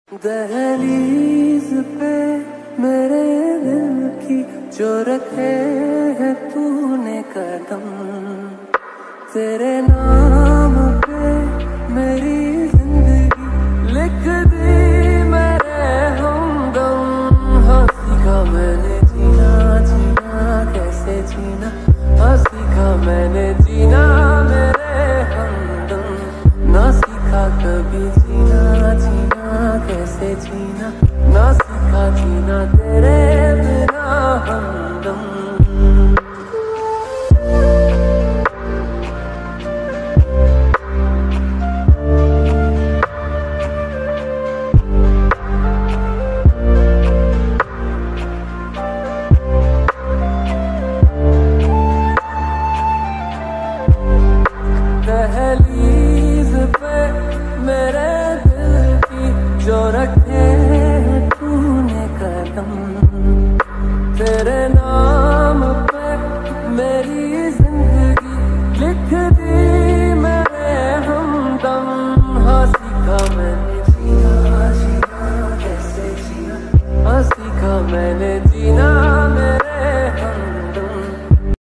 दहलीज पे मेरे दिल की जो रखे है तूने कदम, तेरे नाम पे मेरी जिंदगी लिख दी मेरे हमदम। हाँ सीखा मैंने जीना, जीना कैसे जीना, हाँ सीखा मैंने जीना मेरे हमदम। ना सीखा कभी जीना, जीना कैसे जीना, ना सीखा जीना तेरे बिना हमदम। दहलीज पे मेरे दिल की जो रखे तूने कदम, तेरे नाम पे मेरी जिंदगी लिख दी मेरे हमदम। हाँ सीखा मैंने जीना, जीना कैसे जीना, हाँ सीखा मैंने